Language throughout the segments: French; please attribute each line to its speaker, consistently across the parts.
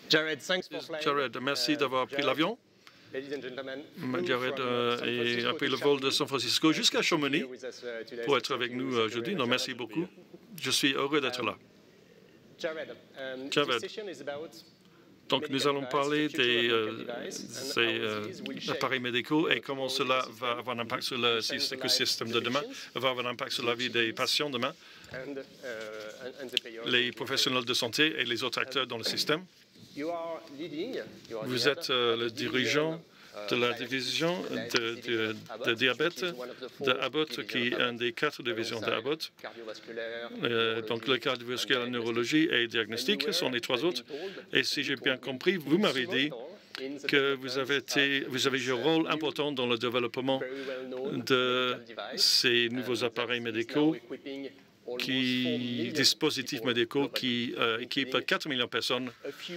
Speaker 1: Jared, merci d'avoir pris l'avion. Jared a pris le vol de San Francisco jusqu'à Chamonix pour être avec nous aujourd'hui. Donc, merci beaucoup. Je suis heureux d'être là. Jared, donc nous allons parler des appareils médicaux et comment cela va avoir un impact sur l'écosystème de demain, va avoir un impact sur la vie des patients demain, les professionnels de santé et les autres acteurs dans le système. Vous êtes le dirigeant de la division de diabète de Abbott, qui est une des 4 divisions d'Abbott. Donc, le cardiovasculaire, la neurologie et diagnostic sont les 3 autres. Et si j'ai bien compris, vous m'avez dit que vous avez joué un rôle important dans le développement de ces nouveaux appareils médicaux, dispositifs médicaux qui équipent 4 millions de personnes,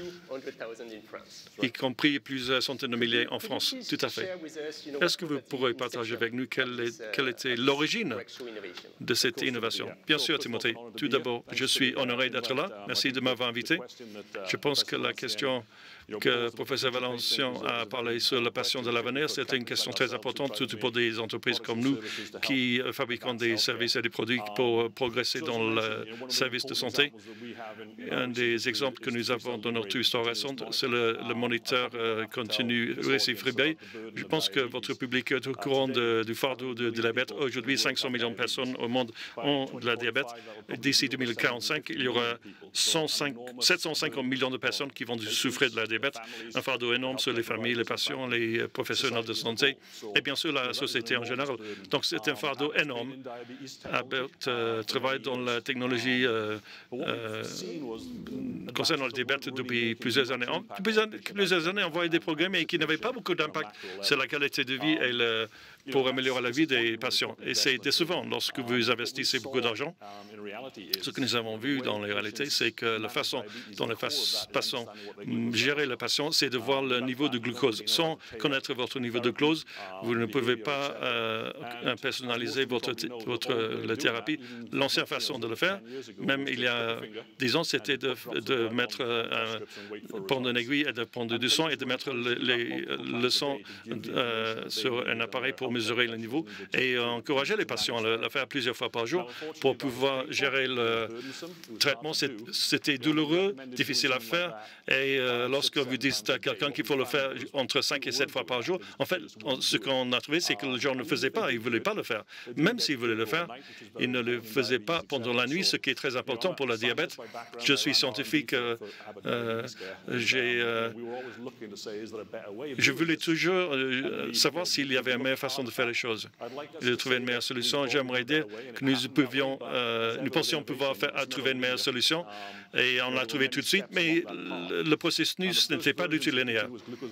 Speaker 1: y compris plusieurs centaines de milliers en France. Tout à fait. Est-ce que vous pourrez partager avec nous quelle était l'origine de cette innovation? Bien sûr, Timothée. Tout d'abord, je suis honoré d'être là. Merci de m'avoir invité. Je pense que la question que le professeur Valencian a parlé sur la passion de l'avenir, c'était une question très importante, surtout pour des entreprises comme nous qui fabriquons des services et des produits pour progresser dans le service de santé. Un des exemples que nous avons dans notre histoire récente, c'est le moniteur continu récifribé. Je pense que votre public est au courant du fardeau de diabète. Aujourd'hui, 500 millions de personnes au monde ont de la diabète. D'ici 2045, il y aura 750 millions de personnes qui vont souffrir de la diabète. Un fardeau énorme sur les familles, les patients, les professionnels de santé et bien sûr la société en général. Donc c'est un fardeau énorme. Abbott travaille dans la technologie concernant le diabète depuis plusieurs années. Depuis plusieurs années, on voyait des progrès, mais qui n'avaient pas beaucoup d'impact sur la qualité de vie et pour améliorer la vie des patients. Et c'est décevant lorsque vous investissez beaucoup d'argent. Ce que nous avons vu dans la réalité, c'est que la façon dont les patients gérer le patient, c'est de voir le niveau de glucose. Sans connaître votre niveau de glucose, vous ne pouvez pas personnaliser la thérapie. L'ancienne façon de le faire, même il y a 10 ans, c'était de mettre prendre une aiguille et de prendre du sang et de mettre le sang sur un appareil pour mesurer le niveau et encourager les patients à le faire plusieurs fois par jour pour pouvoir gérer le traitement. C'était douloureux, difficile à faire et lorsque vous dites à quelqu'un qu'il faut le faire entre 5 et 7 fois par jour, en fait, ce qu'on a trouvé, c'est que les gens ne le faisaient pas, ils ne voulaient pas le faire. Même s'ils voulaient le faire, ils ne le faisaient pas pendant la nuit, ce qui est très important pour le diabète. Je suis scientifique, je voulais toujours savoir s'il y avait une meilleure façon de faire les choses. De trouver une meilleure solution. J'aimerais dire que nous pensions pouvoir trouver une meilleure solution et on l'a trouvé tout de suite, mais le processus n'était pas du tout linéaire.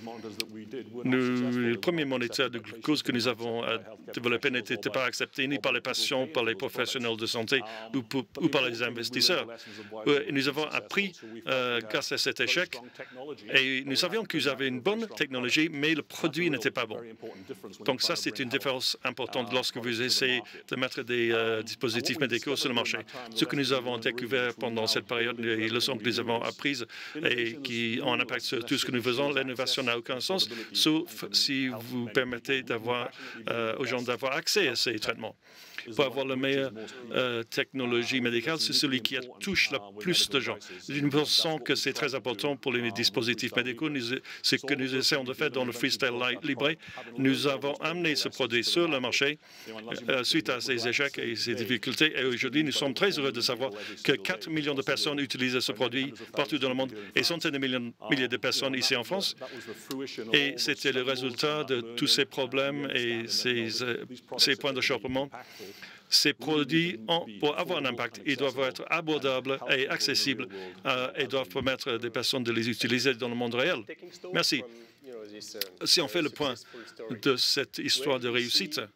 Speaker 1: Le premier moniteur de glucose que nous avons développé n'était pas accepté ni par les patients, par les professionnels de santé ou par les investisseurs. Nous avons appris grâce à cet échec et nous savions qu'ils avaient une bonne technologie, mais le produit n'était pas bon. Donc ça, c'est une différence importante lorsque vous essayez de mettre des dispositifs médicaux sur le marché. Ce que nous avons découvert pendant cette période, les leçons que nous avons apprises et qui ont un impact sur tout ce que nous faisons, l'innovation n'a aucun sens, sauf si vous permettez aux gens d'avoir accès à ces traitements. Pour avoir la meilleure technologie médicale, c'est celui qui touche le plus de gens. Nous pensons que c'est très important pour les dispositifs médicaux. Ce que nous essayons de faire dans le Freestyle Libre, nous avons amené ce produit sur le marché suite à ces échecs et ces difficultés. Et aujourd'hui, nous sommes très heureux de savoir que 4 millions de personnes utilisent ce produit partout dans le monde et centaines de milliers de personnes ici en France. Et c'était le résultat de tous ces problèmes et ces points d'achoppement. Ces produits, pour avoir un impact, ils doivent être abordables et accessibles et doivent permettre à des personnes de les utiliser dans le monde réel. Merci. Si on fait le point de cette histoire de réussite,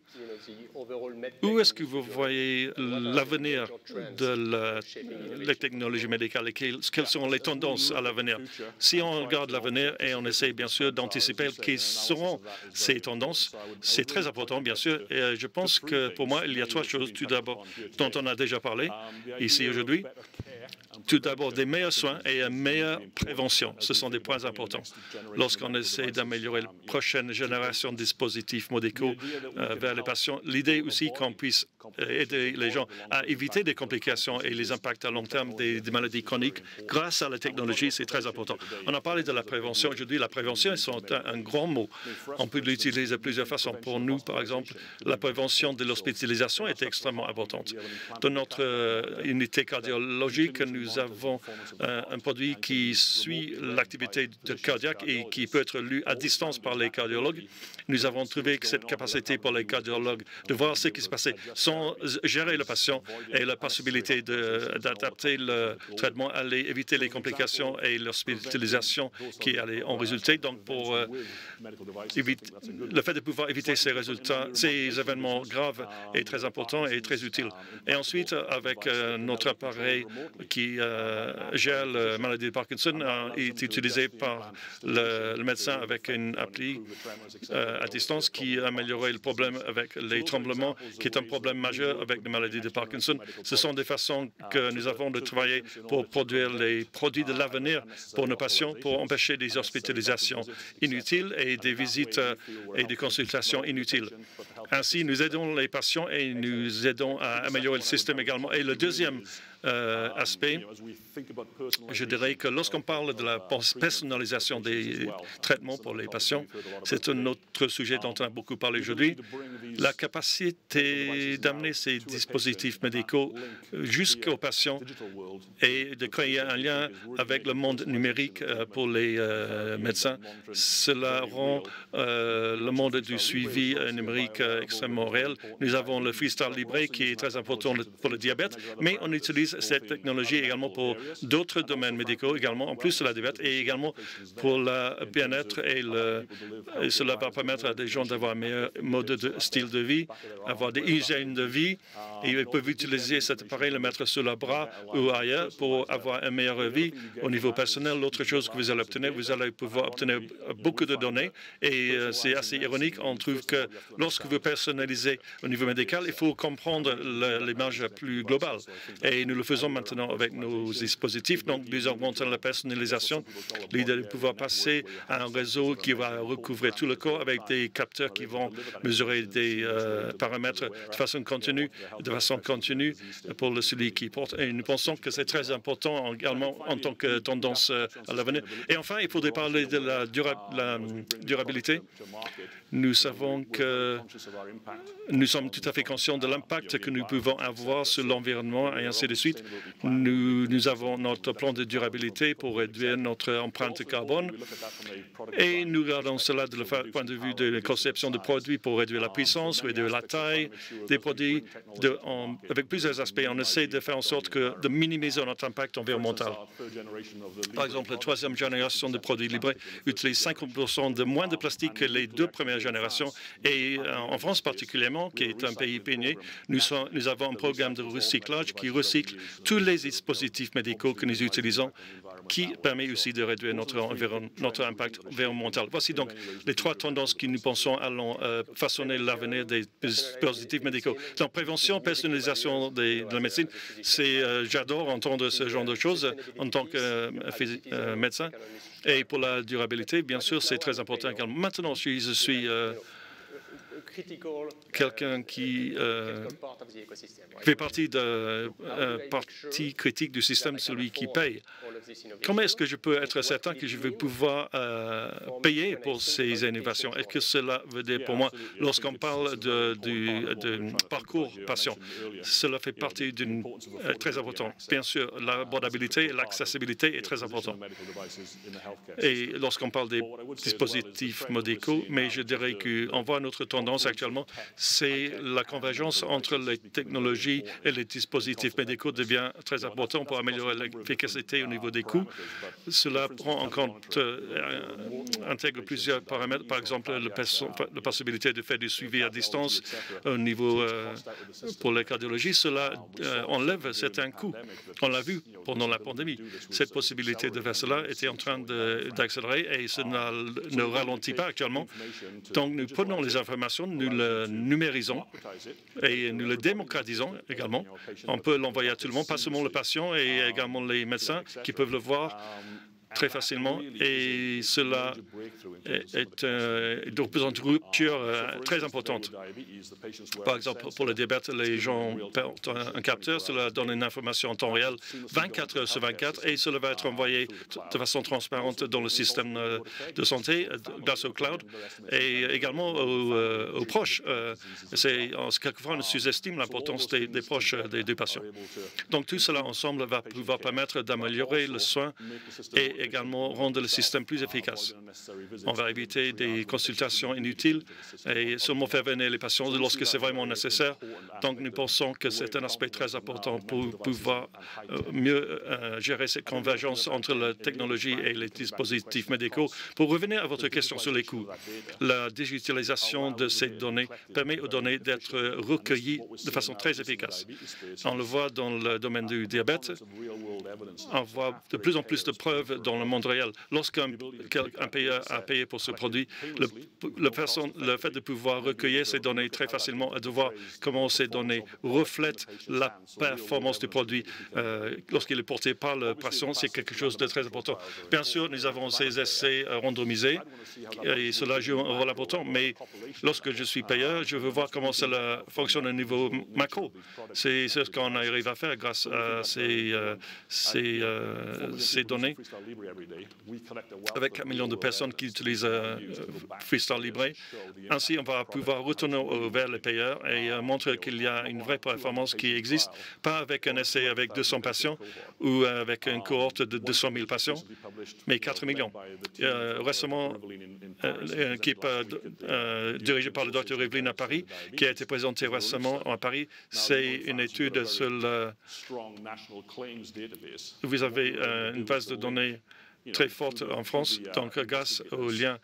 Speaker 1: Où est-ce que vous voyez l'avenir de la technologie médicale et quelles sont les tendances à l'avenir? Si on regarde l'avenir et on essaie bien sûr d'anticiper quelles seront ces tendances, c'est très important bien sûr. Et je pense que pour moi, il y a trois choses tout d'abord dont on a déjà parlé ici aujourd'hui. Tout d'abord, des meilleurs soins et une meilleure prévention. Ce sont des points importants. Lorsqu'on essaie d'améliorer la prochaine génération de dispositifs médicaux vers les patients, l'idée aussi qu'on puisse aider les gens à éviter des complications et les impacts à long terme des maladies chroniques grâce à la technologie, c'est très important. On a parlé de la prévention. Aujourd'hui, la prévention est un grand mot. On peut l'utiliser de plusieurs façons. Pour nous, par exemple, la prévention de l'hospitalisation est extrêmement importante. Dans notre unité cardiologique, nous avons un produit qui suit l'activité cardiaque et qui peut être lu à distance par les cardiologues. Nous avons trouvé que cette capacité pour les cardiologues de voir ce qui se passait sans gérer le patient et la possibilité d'adapter le traitement allait éviter les complications et l'hospitalisation qui allaient en résulter. Donc, pour le fait de pouvoir éviter ces résultats, ces événements graves est très important et très utile. Et ensuite, avec notre appareil qui gère la maladie de Parkinson, est utilisé par le médecin avec une appli à distance qui améliorait le problème avec les tremblements, qui est un problème majeur avec la maladie de Parkinson. Ce sont des façons que nous avons de travailler pour produire les produits de l'avenir pour nos patients, pour empêcher des hospitalisations inutiles et des visites et des consultations inutiles. Ainsi, nous aidons les patients et nous aidons à améliorer le système également. Et le deuxième aspect, je dirais que lorsqu'on parle de la personnalisation des traitements pour les patients, c'est un autre sujet dont on a beaucoup parlé aujourd'hui. La capacité d'amener ces dispositifs médicaux jusqu'aux patients et de créer un lien avec le monde numérique pour les médecins, cela rend le monde du suivi numérique extrêmement réel. Nous avons le Freestyle Libre qui est très important pour le diabète, mais on utilise cette technologie également pour d'autres domaines médicaux, également en plus de la diabète, et également pour le bien-être et cela va permettre à des gens d'avoir un meilleur style de vie, avoir des hygiènes de vie, et ils peuvent utiliser cet appareil, le mettre sur le bras ou ailleurs pour avoir une meilleure vie au niveau personnel. L'autre chose que vous allez obtenir, vous allez pouvoir obtenir beaucoup de données, et c'est assez ironique. On trouve que lorsque vous personnalisez au niveau médical, il faut comprendre l'image plus globale, et nous le faisons maintenant avec nos dispositifs. Donc, nous augmentons la personnalisation, l'idée de pouvoir passer à un réseau qui va recouvrir tout le corps avec des capteurs qui vont mesurer des paramètres de façon continue pour celui qui porte. Et nous pensons que c'est très important également en tant que tendance à l'avenir. Et enfin, il faudrait parler de la durabilité. Nous savons que nous sommes tout à fait conscients de l'impact que nous pouvons avoir sur l'environnement et ainsi de suite. Nous avons notre plan de durabilité pour réduire notre empreinte carbone et nous regardons cela du point de vue de la conception de produits pour réduire la puissance, réduire la taille des produits. Avec plusieurs aspects, on essaie de faire en sorte de minimiser notre impact environnemental. Par exemple, la troisième génération de produits libres utilise 50% de moins de plastique que les deux premières générations. Et en France particulièrement, qui est un pays pionnier, nous avons un programme de recyclage qui recycle tous les dispositifs médicaux que nous utilisons, qui permet aussi de réduire notre impact environnemental. Voici donc les trois tendances que nous pensons allons façonner l'avenir des dispositifs médicaux. Donc, prévention, personnalisation de la médecine, j'adore entendre ce genre de choses en tant que médecin. Et pour la durabilité, bien sûr, c'est très important également. Maintenant, je suis quelqu'un qui fait partie de partie critique du système, celui qui paye. Comment est-ce que je peux être certain que je vais pouvoir payer pour ces innovations? Est-ce que cela veut dire pour moi, lorsqu'on parle de parcours patient, cela fait partie d'une très important. Bien sûr, l'abordabilité et l'accessibilité est très important. Et lorsqu'on parle des dispositifs médicaux, mais je dirais qu'on voit notre tendance pense actuellement, c'est la convergence entre les technologies et les dispositifs médicaux devient très important pour améliorer l'efficacité au niveau des coûts. Cela prend en compte, intègre plusieurs paramètres, par exemple la possibilité de faire du suivi à distance au niveau pour la cardiologie. Cela enlève certains coûts. On l'a vu pendant la pandémie. Cette possibilité de faire cela était en train d'accélérer et cela ne ralentit pas actuellement. Donc nous prenons les informations, nous les numérisons et nous les démocratisons également. On peut l'envoyer à tout le monde, pas seulement le patient et également les médecins qui peuvent le voir très facilement et cela est de plus en plus une rupture très importante. Par exemple, pour le diabète, les gens perdent un capteur, cela donne une information en temps réel 24 heures sur 24 et cela va être envoyé de façon transparente dans le système de santé grâce au cloud et également aux proches. Quelquefois, on sous-estime l'importance des proches des patients. Donc tout cela ensemble va pouvoir permettre d'améliorer le soin et également rendre le système plus efficace. On va éviter des consultations inutiles et seulement faire venir les patients lorsque c'est vraiment nécessaire. Donc, nous pensons que c'est un aspect très important pour pouvoir mieux gérer cette convergence entre la technologie et les dispositifs médicaux. Pour revenir à votre question sur les coûts, la digitalisation de ces données permet aux données d'être recueillies de façon très efficace. On le voit dans le domaine du diabète. On voit de plus en plus de preuves dans le monde réel. Lorsqu'un payeur a payé pour ce produit, le fait de pouvoir recueillir ces données très facilement et de voir comment ces données reflètent la performance du produit lorsqu'il est porté par le patient, c'est quelque chose de très important. Bien sûr, nous avons ces essais randomisés et cela joue un rôle important, mais lorsque je suis payeur, je veux voir comment cela fonctionne au niveau macro. C'est ce qu'on arrive à faire grâce à ces données. Avec 1 million de personnes qui utilisent Freestyle Libre. Ainsi, on va pouvoir retourner vers les payeurs et montrer qu'il y a une vraie performance qui existe, pas avec un essai avec 200 patients ou avec une cohorte de 200 000 patients, mais 4 millions. Récemment, une équipe dirigée par le Dr Evelyn à Paris, qui a été présentée récemment à Paris, c'est une étude sur vous avez une base de données très forte en France, donc grâce au lien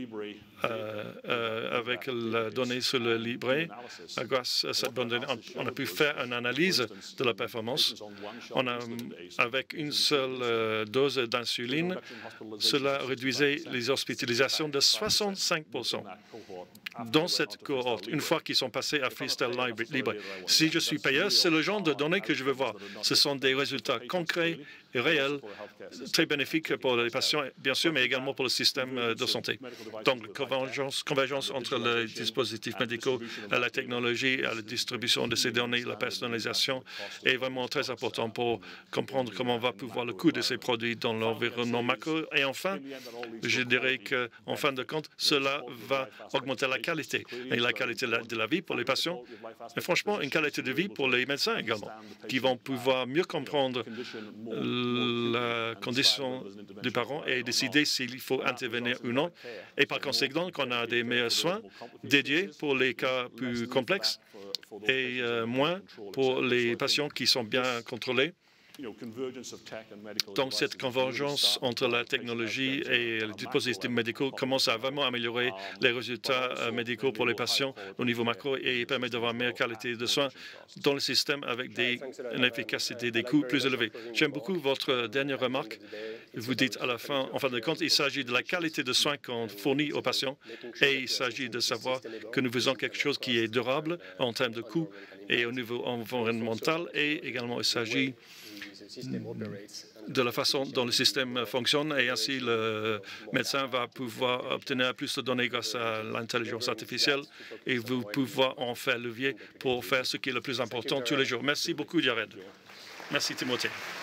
Speaker 1: avec la donnée sur le Libre, grâce à cette bonne donnée, on a pu faire une analyse de la performance. Avec une seule dose d'insuline, cela réduisait les hospitalisations de 65% dans cette cohorte, une fois qu'ils sont passés à Freestyle Libre. Si je suis payeur, c'est le genre de données que je veux voir. Ce sont des résultats concrets et réels, très bénéfiques pour les patients, bien sûr, mais également pour le système de santé. Donc, convergence entre les dispositifs médicaux, la technologie, la distribution de ces données, la personnalisation est vraiment très important pour comprendre comment on va pouvoir le coût de ces produits dans l'environnement macro. Et enfin, je dirais qu'en fin de compte, cela va augmenter la qualité, et la qualité de la vie pour les patients, et franchement, une qualité de vie pour les médecins également, qui vont pouvoir mieux comprendre la condition du parent et décider s'il faut intervenir ou non. Et par conséquent, qu'on a des meilleurs soins dédiés pour les cas plus complexes et moins pour les patients qui sont bien contrôlés. Donc, cette convergence entre la technologie et les dispositifs médicaux commence à vraiment améliorer les résultats médicaux pour les patients au niveau macro et permet d'avoir une meilleure qualité de soins dans le système avec une efficacité des coûts plus élevés. J'aime beaucoup votre dernière remarque. Vous dites à la fin, en fin de compte, il s'agit de la qualité de soins qu'on fournit aux patients et il s'agit de savoir que nous faisons quelque chose qui est durable en termes de coûts et au niveau environnemental et également il s'agit de la façon dont le système fonctionne et ainsi le médecin va pouvoir obtenir plus de données grâce à l'intelligence artificielle et vous pouvoir en faire levier pour faire ce qui est le plus important tous les jours. Merci beaucoup, Jared. Merci, Timothée.